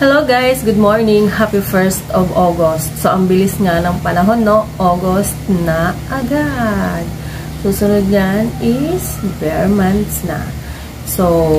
Hello guys, good morning. Happy 1st of August. So, ang bilis nga ng panahon, no? August na agad. Susunod yan is bare months na. So,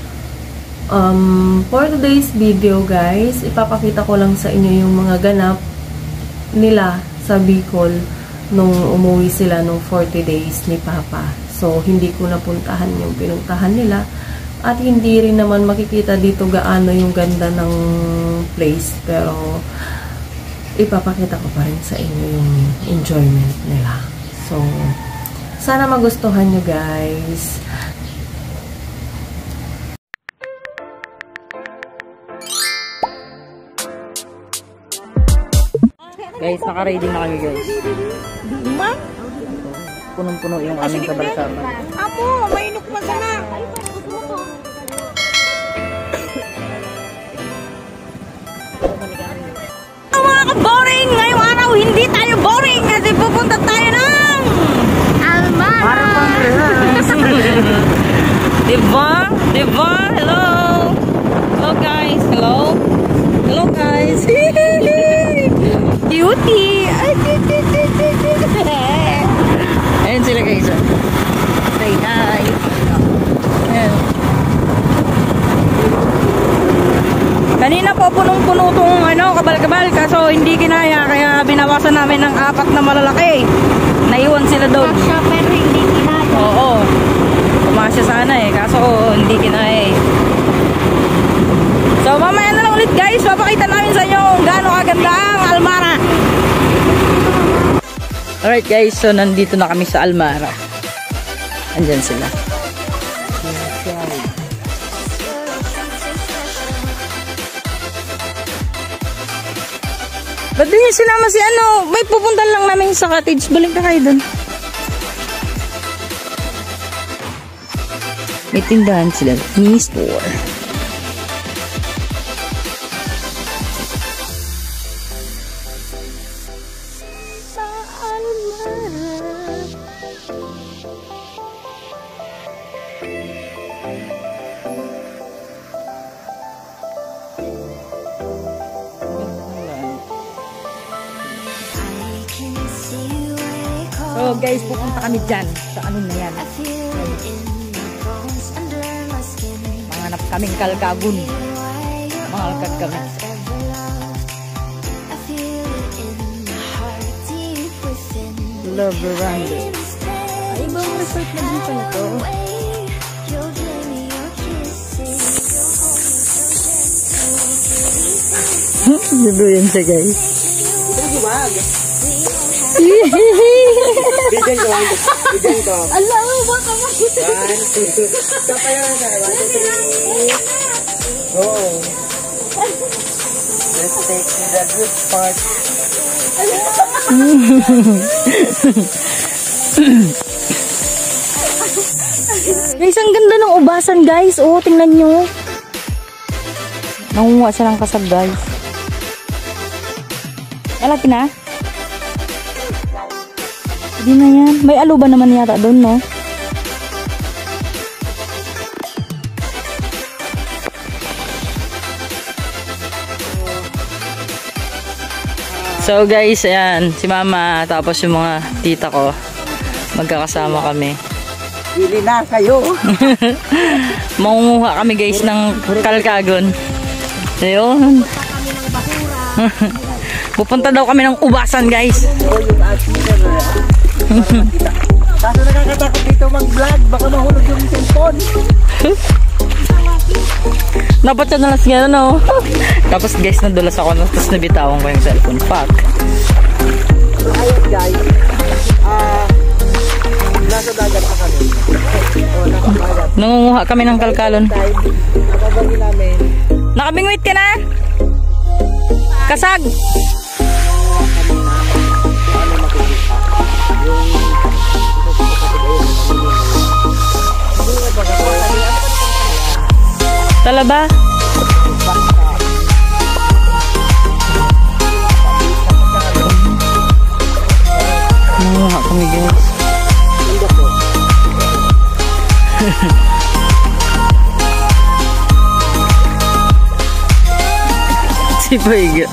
for today's video guys, ipapakita ko lang sa inyo yung mga ganap nila sa Bicol nung umuwi sila nung 40 days ni Papa. So, hindi ko napuntahan yung pinuntahan nila. At hindi rin naman makikita dito gaano yung ganda ng place. Pero, ipapakita ko pa rin sa inyo yung enjoyment nila. So, sana magustuhan nyo guys. Guys, naka-ready na kami guys. Ma? Punong-puno yung aming kabalsaban. Apo, mainok pa sana. Mga ka-boring! Ngayong araw, hindi tayo boring kasi pupunta tayo ng Almara! Diba? Diba? Hello! Hello guys! Hello! Hello guys! Cutie! Ayan sila guys. Say hi! Ayan. Kanina po punong-puno itong kabal-kabal kaso hindi kinaya kaya binawasan namin ng 4 na malalaki. Naiwan sila doon. Kasya pero hindi kinaya. Oo. Pumasya sana kaso hindi kinaya So mamaya na lang ulit guys, papakita namin sa inyo kung gaano kaganda ang Almara. Alright guys, so nandito na kami sa Almara. Andyan sila. Ba't din yung sinama si may pupuntan lang namin sa cottage. Balik ka kayo dun. May tindahan sila. Mini store. So guys, pupunta kami dyan sa na yan. Manganap kaming kalkagun. Mangalkad kami. Love Veranda. Ay, ibang resort na din pala ito. Dito yan siya guys. Bigyan ko. Bigyan ko. Alam mo, baka makita. Kapayan na. 1, 2, 3. Go. Let's take the good part. Guys, ang ganda ng ubasan guys. Oo, tingnan nyo. Nangunguha siya ng kasag guys. Malaki na? Hindi na yan. May aluba naman yata doon, no? So guys, ayan, si Mama, tapos yung mga tita ko, magkakasama kami. Bili na kayo. Mangunguha kami guys ng kalkagon. Ayun. Pupunta daw kami ng ubasan guys. Kaso nakakatakot dito mag-vlog. Baka mahulog yung cellphone. Dapat siya nalas nga no. Tapos guys, nadulas ako. Tapos nabitawan ko yung cellphone. Fuck. So ayun guys. Nasa dagat pa kami. Nasa dagat. Nangunguha kami ng kalkalon. Nakabagi namin. Nakabingwit ka na? Kasag! Talaba? Nangunguha kami guys. Si Paiga.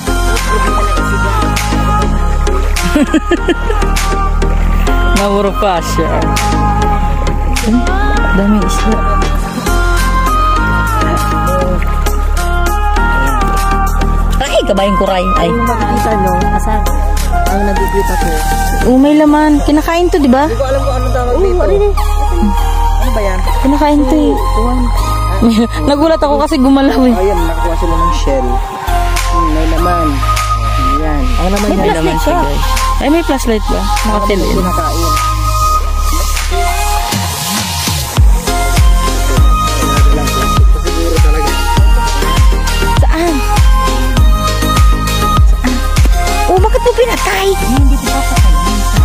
Nawuro pa siya. Dami isla. Ay, kabayang kuray. Ay. Yung makikita nyo, asan? Ang nagkikita ko. May laman. Kinakain to, di ba? Hindi ko alam kung anong tawag dito. Ano ba yan? Kinakain to eh. Nagulat ako kasi gumalaw eh. Ayan, nakakuha sila ng shell. May naman. Ayan. Ang naman May yan. flashlight siya. Ay, may flashlight ba? Nakatil in. Kinakain. Siguro talaga. Saan? Oh, bakit mo pinatay? Hindi ko papatay.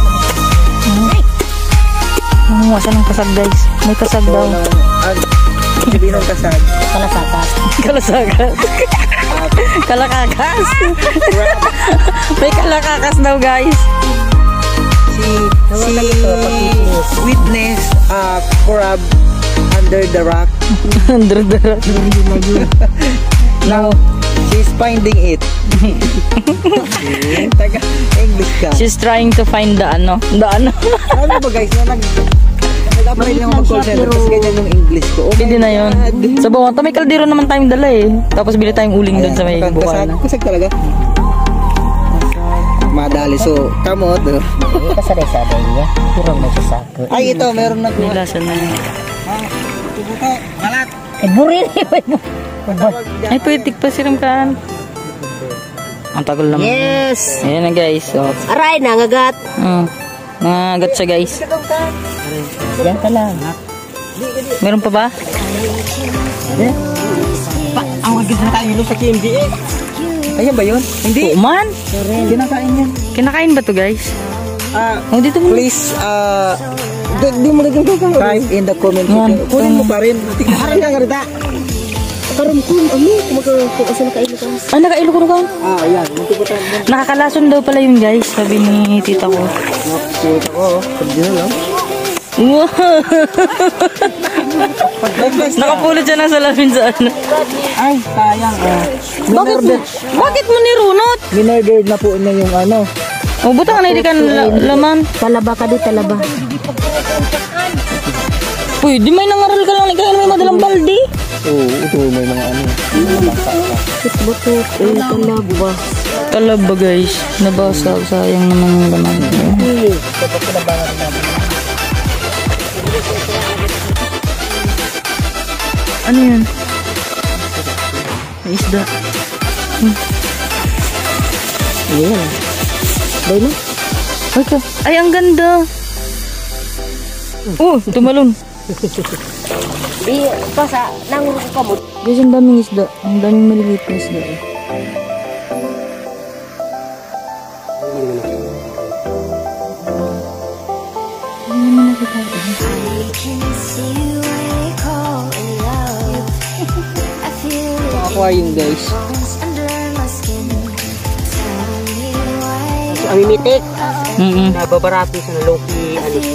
Asan ang kasag, guys? May kasag daw. Sabihin ng kasag. Kalasakas. Kalasakas. Kalakakas. May kalakakas daw, guys. Si witness crab under the rock. Under the rock. Now, she's finding it. Taga English ka. She's trying to find the ano. The ano. Ano ba guys, nag-apply lang ako mag-call center tapos ganyan yung English ko. Oh, Pwede na yun. Sa bawang, may kaldero naman tayong dala eh. Tapos bili tayong uling doon sa may bukal na. Kasag talaga. Madali. So, kamot. Kasaday-saday niya. Puro may sasako. Ay, ito. Meron na May lasa na yun. Tubuto. Malat. Burin. Ay, pwede pa siramkaan. Ang tagal naman. Yes. Ayan na guys. So, Aray, nangagat. nangagat siya guys. Yan ka lang. Meron pa ba? Ang magiging na tayo sa KMDA. Ayan ba yun? Hindi. Man. Kinakain yan. Kinakain ba to guys? Oh, dito mo. Please, di mo naging type in the comment. Kunin mo pa rin. Harang ka nga rita. Karoon ko, kung asa nakailo ka. Ah, nakailo ko na ka. Ayan. Muntuputan mo. Nakakalason daw pala yun guys. Sabi ni tita ko. Nakapulot ako. Pwede na lang. Wow. Nakapulot siya ng salamin sa ano. Ay, sayang. Bakit mo nirunot? Minordered na po na yung ano. O, buta ka na hindi ka laman. Talaba ka di, talaba. Pwede, may nangaral ka lang. Kaya may madalang baldi. Oo, ito may mga ano. Buto, talaba. Talaba guys. Nabasa. Sayang naman yung laman. Ano yan? May isda. Ayan. Bay mo? Ay, ang ganda. Oh, tumalon. Di, pasa, nangurok ka mo. Guys, ang daming isda. Ang daming maliliit na isda. Aquarium guys. Ang imitik. Nababarato sa Loki.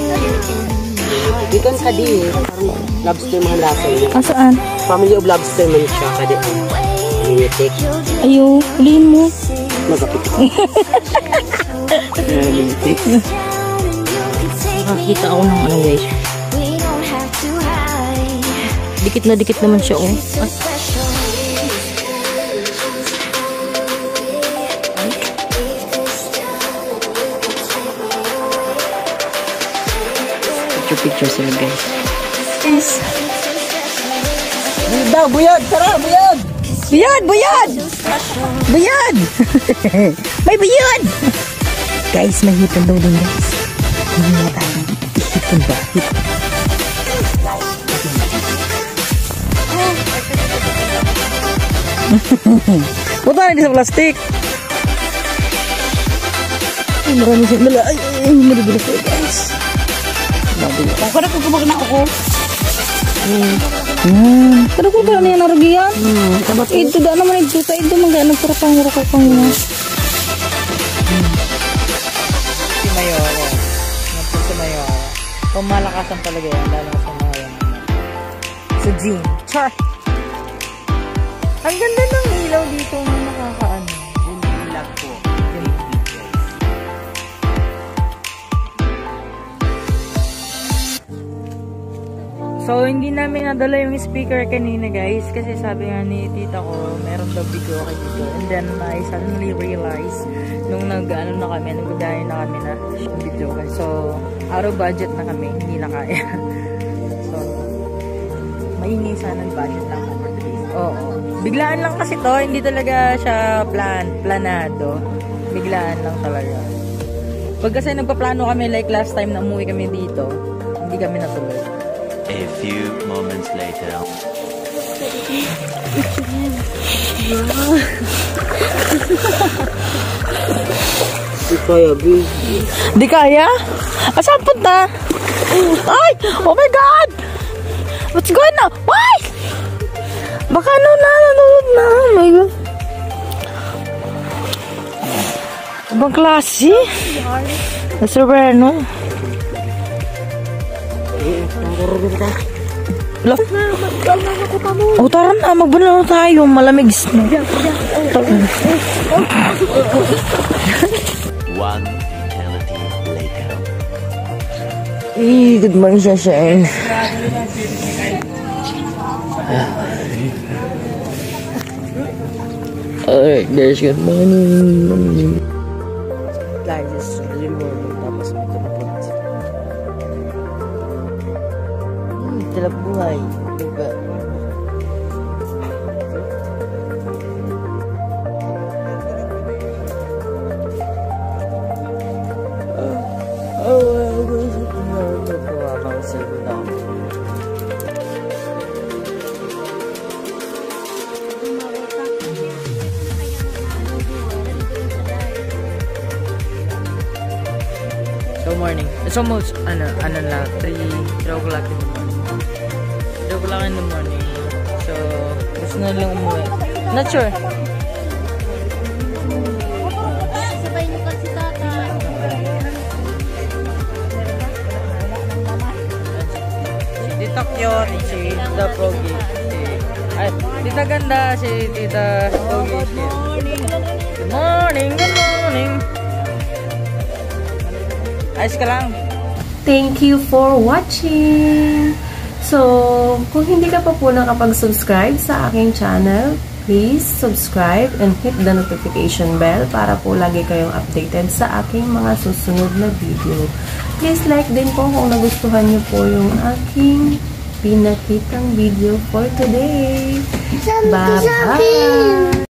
Ikan kadi, parang lobster mga lasa niya. Saan? Family of lobster man siya kadi. Imitik. Ayo, huliin mo. Magapit. Imitik. Nakakita ako ng ano guys. Dikit na dikit naman siya oh. Picture sila guys. Yes. Buyad! Tara! Buyad! Buyad! Buyad! Buyad! May buyad! Guys, may hipon daw din guys. Hindi na tayo. Hipon ba? Buta na din sa plastic. Ay, marami siya. Ay, maribilas tayo guys. Ako na kung na ako. Pero kung parang yan narugihan. Ito da naman ito. Ito mga anong parapang niya. Si Mayoro. Si Mayoro. Pamalakasan talaga yan. Lalo sa mga yan. Sa Jean. Char! Ang ganda ng ilaw dito. Nakakaano. So, hindi namin nadala yung speaker kanina, guys. Kasi sabi nga ni tita ko, meron daw video okay dito. And then, I suddenly realized, nung nag-ano na kami, nag-dine na kami na video. So, out of budget na kami. Hindi na kaya. So, maingay sana ang budget lang for today. Oo. Biglaan lang kasi to. Hindi talaga siya planado. Biglaan lang talaga. Pag kasi nagpaplano kami, like last time na umuwi kami dito, hindi kami natuloy. A few moments later. Di kaya, babe. Di kaya? Saan punta? Ay! Oh my God! What's going on? Why? Baka nanonood na. Oh my God. Ibang klase? Sobrano. Oh, tara na. Magbuna na tayo. Malamig. One eternity later. Good morning, Shashain. Alright guys, good morning. Guys, it's early morning. Tapos may tulapot. Talap buhay. Diba? So morning. It's almost ano na 3 o'clock in the morning. 3 o'clock in the morning. So gusto na lang umuwi. Not sure. Sabay mo kasi tata. Si Tita Cute, si Tita Pogi. Ay, Tita Ganda, si Tita Pogi. Good morning, good morning. Ayos ka lang. Thank you for watching! So, kung hindi ka pa po nakapag-subscribe sa aking channel, please subscribe and hit the notification bell para po lagi kayong updated sa aking mga susunod na video. Please like din po kung nagustuhan niyo po yung aking pinakitang video for today. Bye-bye!